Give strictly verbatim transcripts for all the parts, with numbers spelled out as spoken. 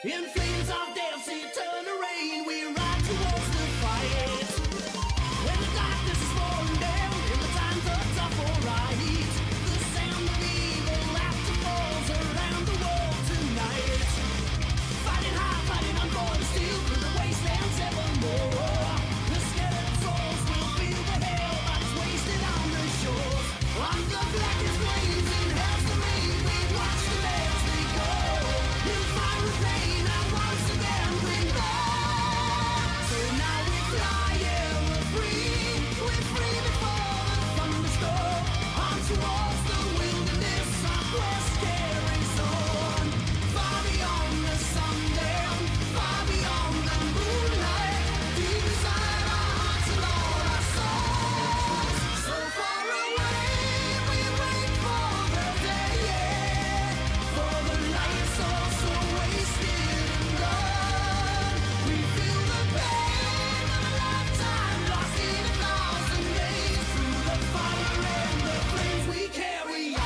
In flames of death's eternal rain, we ride towards the fight. When the darkness is falling down, in the times of tough or right, the sound of evil laughter falls around the world tonight. Fighting high, fighting on for the steel, through the wastelands evermore. The skeleton souls will feel the hell that's wasted on the shores. On the blackest flames in hell's domain, we watch the bells they go. We'll fire with pain and once again bring back. So now we fly, yeah, we're free. We're free before the thunderstorm. On towards the wilderness, our quest carries on. Far beyond the sundown, far beyond the moonlight. Deep inside our hearts and all our souls. So far away, we wait for the day, yeah. For the lights are so wasted and gone. We feel the pain of a lifetime lost in a thousand days. Through the fire and the flames we carry on.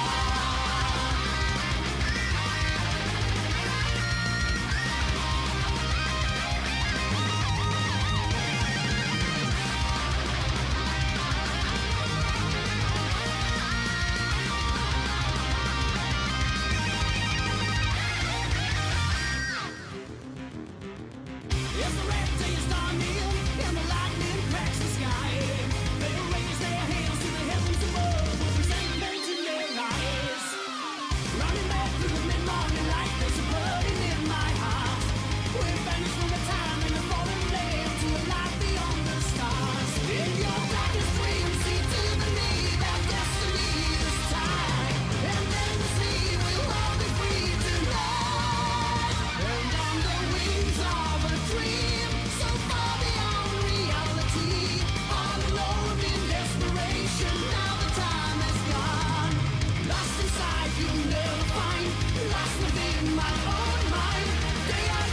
As the red day is dawning and the lightning cracks the sky, they raise their hands to the heavens above with resentment in their eyes. Running back through the mid-morning light, there's a burden in my heart. We're banished from the time in the fallen land to a life beyond the stars. In your darkest dreams, see to the need that destiny is tied. And then the sea will all be free tonight. And on the wings of a dream, so far beyond reality, all alone in desperation, now the time has gone. Lost inside, you'll never find, lost within my own mind. Day